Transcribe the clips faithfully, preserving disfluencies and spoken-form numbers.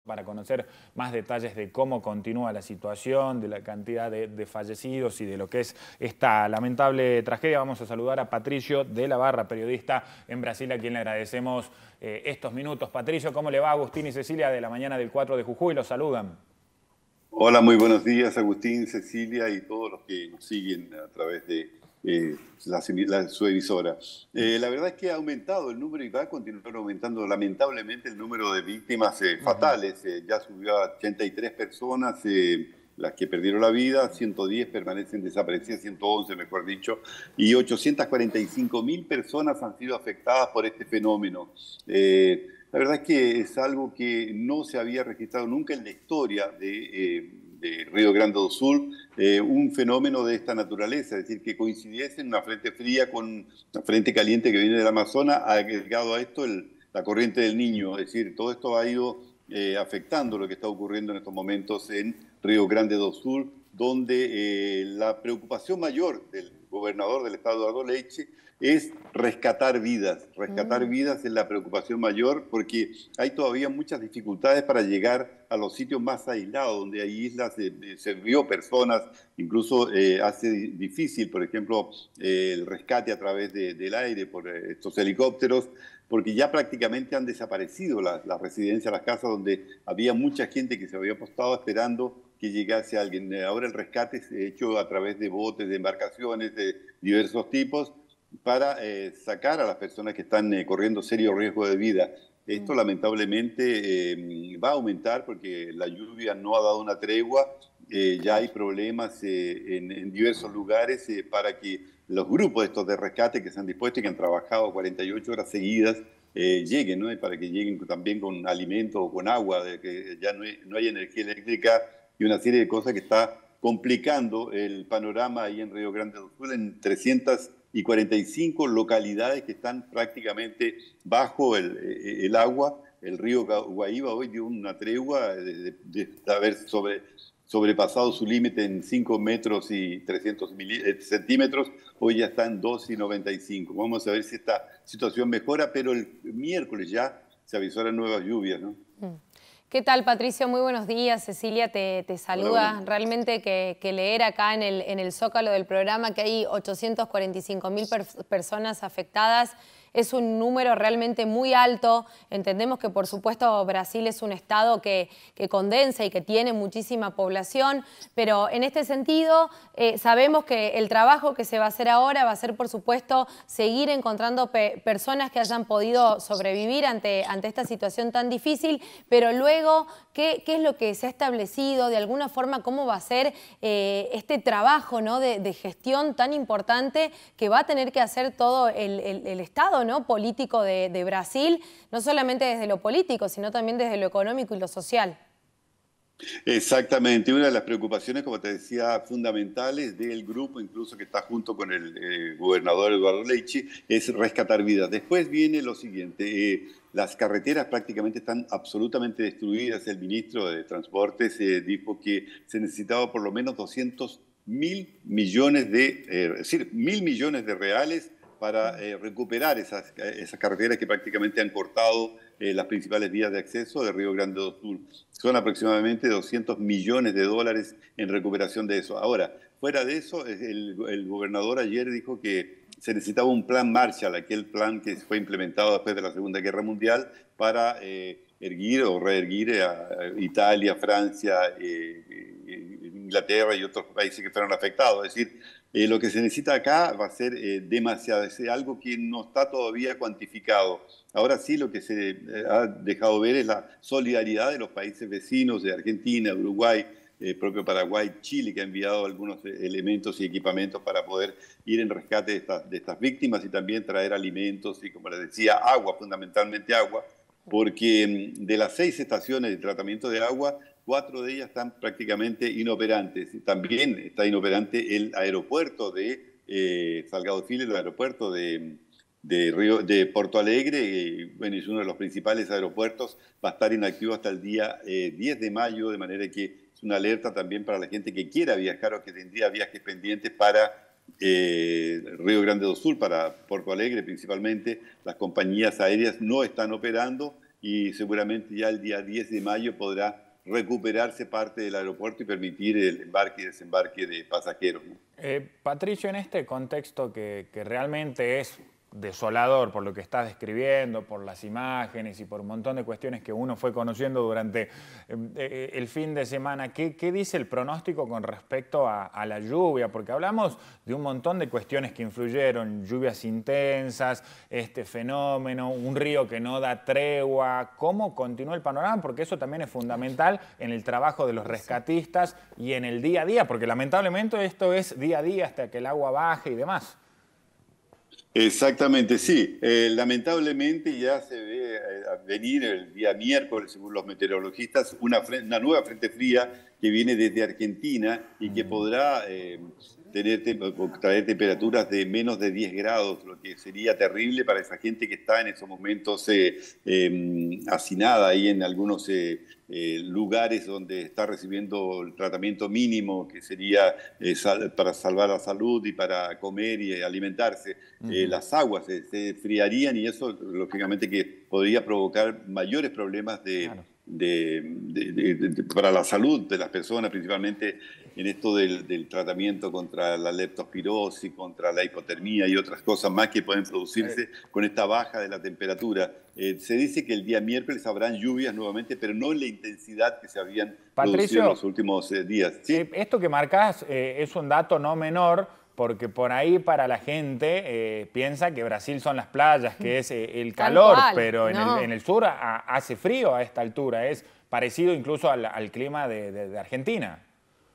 Para conocer más detalles de cómo continúa la situación, de la cantidad de, de fallecidos y de lo que es esta lamentable tragedia, vamos a saludar a Patricio de la Barra, periodista en Brasil, a quien le agradecemos eh, estos minutos. Patricio, ¿cómo le va? Agustín y Cecilia de la mañana del cuatro de Jujuy los saludan. Hola, muy buenos días, Agustín, Cecilia y todos los que nos siguen a través de eh, la, la, su emisora. Eh, la verdad es que ha aumentado el número y va a continuar aumentando lamentablemente el número de víctimas eh, fatales. Eh, ya subió a ochenta y tres personas eh, las que perdieron la vida, ciento diez permanecen desaparecidas, ciento once mejor dicho, y ochocientas cuarenta y cinco mil personas han sido afectadas por este fenómeno. Eh, La verdad es que es algo que no se había registrado nunca en la historia de, eh, de Río Grande do Sul, eh, un fenómeno de esta naturaleza, es decir, que coincidiese en una frente fría con una frente caliente que viene del Amazonas, agregado a esto el, la corriente del Niño, es decir, todo esto ha ido eh, afectando lo que está ocurriendo en estos momentos en Río Grande do Sul, donde eh, la preocupación mayor del gobernador del estado, Eduardo Leite, es rescatar vidas. Rescatar Mm. vidas es la preocupación mayor porque hay todavía muchas dificultades para llegar a los sitios más aislados, donde hay islas, eh, se vio personas, incluso eh, hace difícil, por ejemplo, eh, el rescate a través de, del aire por eh, estos helicópteros, porque ya prácticamente han desaparecido las, las residencias, las casas donde había mucha gente que se había apostado esperando que llegase alguien. Ahora el rescate es hecho a través de botes, de embarcaciones de diversos tipos, para eh, sacar a las personas que están eh, corriendo serio riesgo de vida. Esto lamentablemente eh, va a aumentar porque la lluvia no ha dado una tregua, eh, ya hay problemas eh, en, en diversos lugares eh, para que los grupos estos de rescate que se han dispuesto y que han trabajado cuarenta y ocho horas seguidas eh, lleguen, ¿no? Y para que lleguen también con alimento o con agua, de que ya no hay, no hay energía eléctrica y una serie de cosas que está complicando el panorama ahí en Río Grande do Sul en trescientas cuarenta y cinco localidades que están prácticamente bajo el, el agua. El río Guaíba hoy dio una tregua de, de, de haber sobre, sobrepasado su límite en cinco metros y trescientos centímetros, hoy ya está en dos y noventa y cinco. Vamos a ver si esta situación mejora, pero el miércoles ya se avisoran nuevas lluvias, ¿no? Mm. ¿Qué tal, Patricio? Muy buenos días. Cecilia te, te saluda. Hola, Realmente que, que leer acá en el, en el Zócalo del programa que hay ochocientas cuarenta y cinco mil per personas afectadas es un número realmente muy alto. Entendemos que, por supuesto, Brasil es un estado que, que condensa y que tiene muchísima población, pero en este sentido eh, sabemos que el trabajo que se va a hacer ahora va a ser, por supuesto, seguir encontrando pe personas que hayan podido sobrevivir ante, ante esta situación tan difícil, pero luego, ¿qué, qué es lo que se ha establecido? De alguna forma, ¿cómo va a ser eh, este trabajo, ¿no? de, de gestión tan importante que va a tener que hacer todo el, el, el Estado, ¿no? político de, de Brasil, no solamente desde lo político, sino también desde lo económico y lo social? exactamente, una de las preocupaciones, como te decía, fundamentales del grupo, incluso que está junto con el eh, gobernador Eduardo Leite, es rescatar vidas. Después viene lo siguiente, eh, las carreteras prácticamente están absolutamente destruidas. El ministro de Transportes eh, dijo que se necesitaba por lo menos doscientos mil millones de, eh, es decir, mil millones de reales para eh, recuperar esas, esas carreteras que prácticamente han cortado eh, las principales vías de acceso de Río Grande do Sul. Son aproximadamente doscientos millones de dólares en recuperación de eso. Ahora, fuera de eso, el, el gobernador ayer dijo que se necesitaba un plan Marshall, aquel plan que fue implementado después de la Segunda Guerra Mundial para eh, erguir o reerguir a Italia, Francia, eh, Inglaterra y otros países que fueron afectados. Es decir, eh, lo que se necesita acá va a ser eh, demasiado, es algo que no está todavía cuantificado. Ahora sí lo que se eh, ha dejado ver es la solidaridad de los países vecinos, de Argentina, Uruguay, eh, propio Paraguay, Chile, que ha enviado algunos elementos y equipamientos para poder ir en rescate de estas, de estas víctimas y también traer alimentos y, como les decía, agua, fundamentalmente agua, porque de las seis estaciones de tratamiento de agua, cuatro de ellas están prácticamente inoperantes. También está inoperante el aeropuerto de eh, Salgado Filho, el aeropuerto de, de, Río, de Porto Alegre, eh, bueno, es uno de los principales aeropuertos, va a estar inactivo hasta el día eh, diez de mayo, de manera que es una alerta también para la gente que quiera viajar o que tendría viajes pendientes para Eh, Río Grande do Sul, para Porto Alegre principalmente. Las compañías aéreas no están operando y seguramente ya el día diez de mayo podrá recuperarse parte del aeropuerto y permitir el embarque y desembarque de pasajeros, ¿no? Eh, Patricio, en este contexto que, que realmente es desolador por lo que estás describiendo, por las imágenes y por un montón de cuestiones que uno fue conociendo durante eh, el fin de semana, ¿qué, qué dice el pronóstico con respecto a, a la lluvia? Porque hablamos de un montón de cuestiones que influyeron, lluvias intensas, este fenómeno, un río que no da tregua. ¿Cómo continúa el panorama? Porque eso también es fundamental en el trabajo de los rescatistas y en el día a día, porque lamentablemente esto es día a día hasta que el agua baje y demás. Exactamente, sí. Eh, lamentablemente ya se ve eh, venir el día miércoles, según los meteorologistas, una, una nueva frente fría que viene desde Argentina y que podrá eh, tener, traer temperaturas de menos de diez grados, lo que sería terrible para esa gente que está en esos momentos eh, eh, hacinada ahí en algunos eh, eh, lugares donde está recibiendo el tratamiento mínimo, que sería eh, sal, para salvar la salud y para comer y alimentarse. Uh-huh. eh, las aguas se, se enfriarían y eso, lógicamente, que podría provocar mayores problemas de... Claro. De, de, de, de, para la salud de las personas, principalmente en esto del, del tratamiento contra la leptospirosis, contra la hipotermia y otras cosas más que pueden producirse con esta baja de la temperatura. Eh, se dice que el día miércoles habrán lluvias nuevamente, pero no en la intensidad que se habían Patricio, producido en los últimos eh, días. ¿Sí? Eh, esto que marcás eh, es un dato no menor, porque por ahí para la gente eh, piensa que Brasil son las playas, que es eh, el calor, cual, pero en, no. el, en el sur a, hace frío a esta altura, es parecido incluso al, al clima de, de, de Argentina.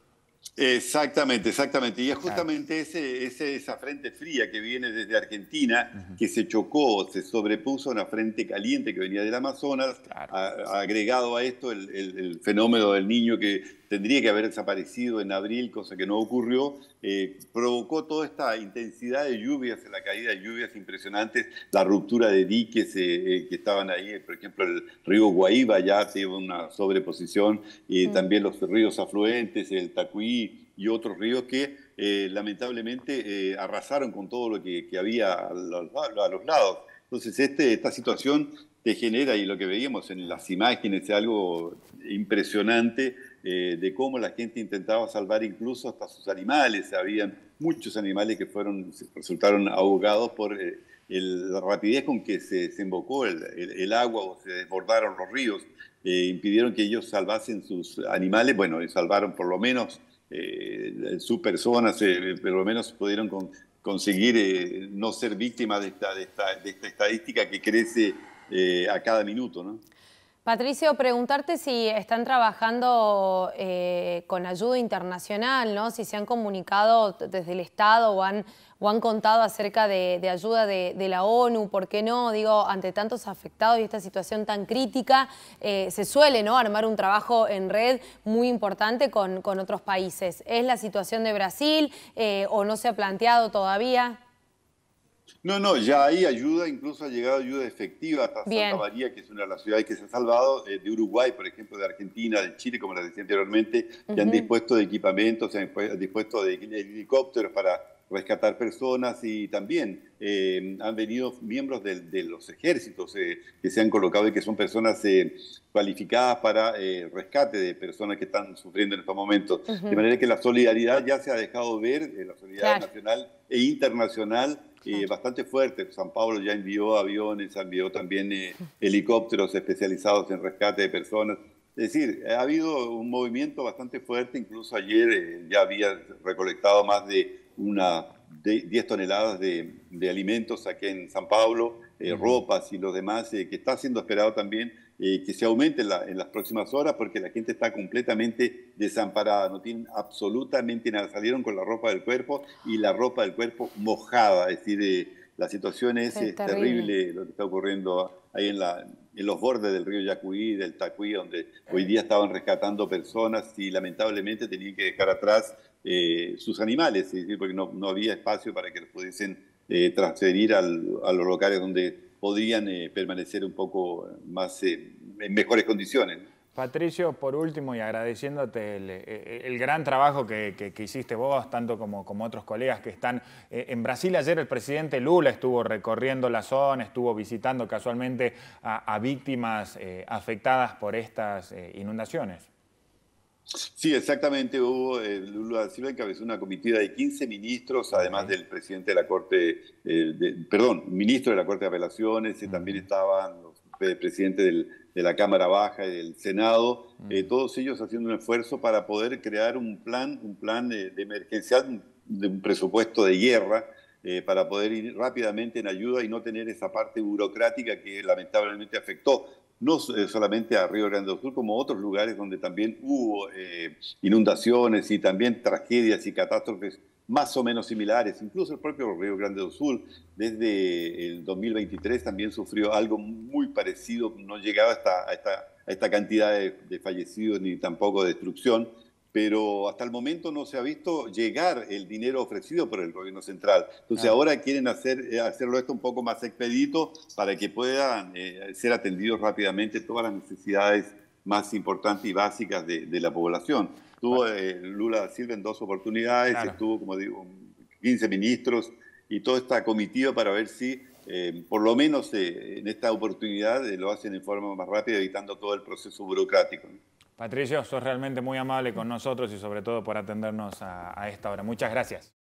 Exactamente, exactamente. Y es justamente claro. ese, ese, esa frente fría que viene desde Argentina, uh-huh. que se chocó, se sobrepuso a una frente caliente que venía del Amazonas, claro. a, agregado a esto el, el, el fenómeno del Niño que tendría que haber desaparecido en abril, cosa que no ocurrió, eh, provocó toda esta intensidad de lluvias, la caída de lluvias impresionantes, la ruptura de diques eh, eh, que estaban ahí, por ejemplo, el río Guaíba ya tiene una sobreposición, y uh-huh. también los ríos afluentes, el Tacuí y otros ríos que eh, lamentablemente eh, arrasaron con todo lo que, que había a los, a los lados. Entonces este, esta situación te genera, y lo que veíamos en las imágenes, es algo impresionante eh, de cómo la gente intentaba salvar incluso hasta sus animales. Habían muchos animales que fueron, resultaron ahogados por eh, el, la rapidez con que se desembocó el, el, el agua o se desbordaron los ríos. Eh, impidieron que ellos salvasen sus animales. Bueno, salvaron por lo menos eh, sus personas, eh, por lo menos pudieron con, conseguir eh, no ser víctimas de esta, de, esta, de esta estadística que crece eh, a cada minuto, ¿no? Patricio, preguntarte si están trabajando eh, con ayuda internacional, ¿no? Si se han comunicado desde el Estado o han, o han contado acerca de, de ayuda de, de la ONU, ¿por qué no? Digo, ante tantos afectados y esta situación tan crítica, eh, se suele, ¿no?, armar un trabajo en red muy importante con, con otros países. ¿Es la situación de Brasil eh, o no se ha planteado todavía? No, no, ya hay ayuda, incluso ha llegado ayuda efectiva hasta Bien. Santa María, que es una de las ciudades que se ha salvado, eh, de Uruguay, por ejemplo, de Argentina, de Chile, como les decía anteriormente, uh-huh. que han dispuesto de equipamientos, se han dispuesto de helicópteros para rescatar personas, y también eh, han venido miembros de, de los ejércitos eh, que se han colocado y que son personas eh, cualificadas para eh, rescate de personas que están sufriendo en estos momentos. Uh-huh. De manera que la solidaridad ya se ha dejado ver, eh, la solidaridad claro. nacional e internacional, Eh, bastante fuerte. San Pablo ya envió aviones, envió también eh, helicópteros especializados en rescate de personas. Es decir, ha habido un movimiento bastante fuerte. Incluso ayer eh, ya había recolectado más de unas diez toneladas de, de alimentos aquí en San Pablo, eh, uh-huh. ropas y los demás, eh, que está siendo esperado también eh, que se aumente en, la, en las próximas horas, porque la gente está completamente desamparada, no tienen absolutamente nada. Salieron con la ropa del cuerpo y la ropa del cuerpo mojada. Es decir, eh, la situación es, es terrible. terrible lo que está ocurriendo ahí en, la, en los bordes del río Yacuí, del Tacuí, donde hoy día estaban rescatando personas y lamentablemente tenían que dejar atrás eh, sus animales, es decir, porque no, no había espacio para que los pudiesen eh, transferir al, a los locales donde podrían eh, permanecer un poco más eh, en mejores condiciones. Patricio, por último, y agradeciéndote el, el gran trabajo que, que, que hiciste vos, tanto como, como otros colegas que están eh, en Brasil. Ayer el presidente Lula estuvo recorriendo la zona, estuvo visitando casualmente a, a víctimas eh, afectadas por estas eh, inundaciones. Sí, exactamente. Hubo, eh, Lula da Silva encabezó una comitiva de quince ministros, además Okay. del presidente de la Corte, eh, de, perdón, ministro de la Corte de Apelaciones, y también estaban los eh, presidentes del, de la Cámara Baja y del Senado, eh, todos ellos haciendo un esfuerzo para poder crear un plan, un plan de, de emergencial, de un presupuesto de guerra, eh, para poder ir rápidamente en ayuda y no tener esa parte burocrática que lamentablemente afectó no solamente a Río Grande do Sul, como a otros lugares donde también hubo eh, inundaciones y también tragedias y catástrofes más o menos similares. Incluso el propio Río Grande do Sul, desde el dos mil veintitrés, también sufrió algo muy parecido, no llegaba hasta, a, esta, a esta cantidad de, de fallecidos ni tampoco de destrucción, pero hasta el momento no se ha visto llegar el dinero ofrecido por el gobierno central. Entonces ah. ahora quieren hacer, hacerlo esto un poco más expedito para que puedan eh, ser atendidos rápidamente todas las necesidades más importantes y básicas de, de la población. Estuvo eh, Lula da Silva en dos oportunidades, claro. Estuvo, como digo, quince ministros y toda esta comitiva para ver si eh, por lo menos eh, en esta oportunidad eh, lo hacen en forma más rápida, evitando todo el proceso burocrático, ¿no? Patricio, sos realmente muy amable con nosotros y sobre todo por atendernos a, a esta hora. Muchas gracias.